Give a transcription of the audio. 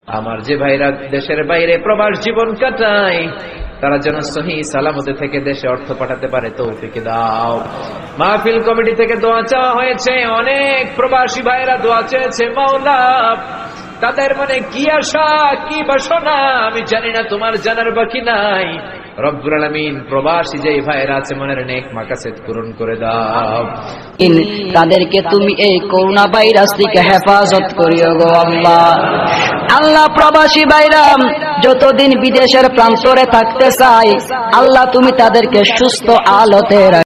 আমার যে ভাইরা দেশের বাইরে প্রবাস জীবন কাটায় তারা যেন সহি সালামতে থেকে দেশে অর্থ পাঠাতে পারে তৌফিক দাও। মাহফিল কমিটি থেকে দোয়া চাওয়া হয়েছে, অনেক প্রবাসী ভাইরা দোয়া চেয়েছে। মাওলা, তাদের মনে কি আশা কি বাসনা আমি জানি না, তোমার জানার বাকি নাই। রব্বুল আলামিন প্রবাসী যে ভাইরা আছে মনের নেক মাকাসেদ পূরণ করে দাও। তাদেরকে তুমি এই করোনা ভাইরাস থেকে হেফাজত করিও গো আল্লাহ। আল্লাহ, প্রবাসী ভাইরা যতদিন বিদেশের প্রান্তরে থাকতে চায় আল্লাহ তুমি তাদেরকে সুস্থ আলোতে